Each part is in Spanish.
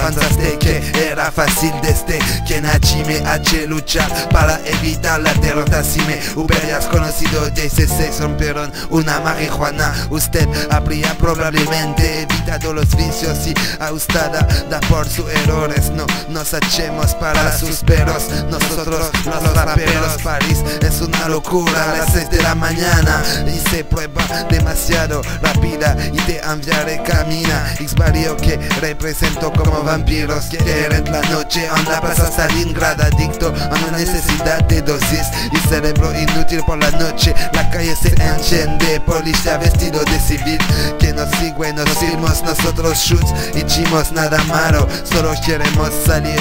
pensaste que era fácil desde que nací me hace luchar para evitar la derrota. Si me hubieras conocido 16 rompieron una marihuana, usted habría probablemente evitado los vicios y ajustada da por sus errores. No nos echemos para sus peros, nosotros los raperos. París es una locura a las 6 de la mañana y se prueba demasiado rápida y te enviaré camina. X-Barrio que represento como vampiros, quieren la noche en la plaza Stalingrad, adicto a una necesidad de dosis y cerebro inútil por la noche. La calle se enciende, policía vestido de civil que nos sigue, nos filmos, nosotros shoots y chimos, nada malo, solo queremos salir.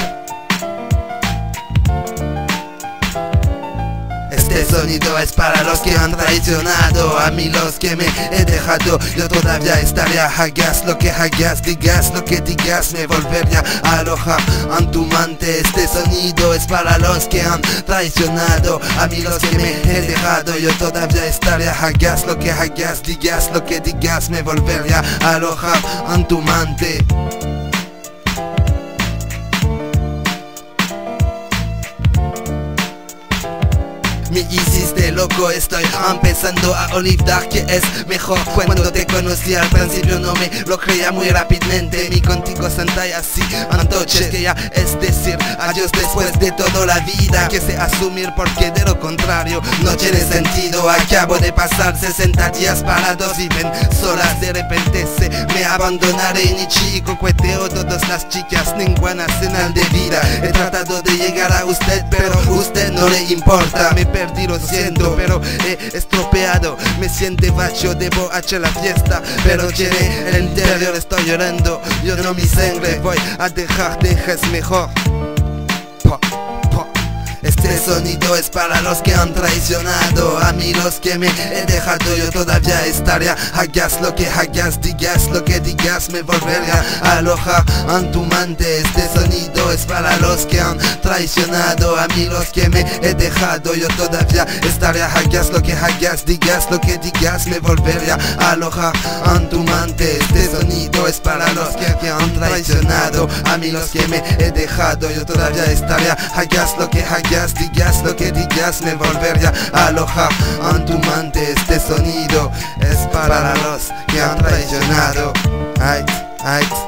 Este sonido es para los que han traicionado, a mí los que me he dejado. Yo todavía estaría, hagas lo que hagas, digas lo que digas, me volvería a alojar en tu mente. Este sonido es para los que han traicionado, a mí los que me he dejado. Yo todavía estaría, hagas lo que hagas, digas lo que digas, me volvería a alojar en tu mente. Me hiciste loco, estoy empezando a olvidar que es mejor. Cuando te conocí al principio no me lo creía muy rápidamente. Mi contigo senté así antoche, que ya es decir adiós después de toda la vida. Que sé asumir porque de lo contrario no tiene sentido. Acabo de pasar 60 días parados y ven solas, de repente se me abandonaré. Ni chico cueteo todas las chicas, ninguna señal de vida. He tratado de llegar a usted pero usted no le importa. Me perdí, lo siento, pero he estropeado. Me siente bacho, debo hacer la fiesta, pero tiene el interior, estoy llorando. Yo no mi sangre, voy a dejar, dejes mejor. Este sonido es para los que han traicionado, a mí los que me he dejado. Yo todavía estaría, hagas lo que hagas, digas lo que digas, me volvería a alojar en tu mente. Este sonido es para los que han traicionado, a mí los que me he dejado. Yo todavía estaría, hagas lo que hagas, digas lo que digas, me volvería a alojar en tu mente. Este sonido es para los que han traicionado, a mí los que me he dejado. Yo todavía estaría, hagas lo que hagas, digas lo que digas, me volvería a alojar en tu mente. Este sonido es para los que han traicionado. Ay, ay.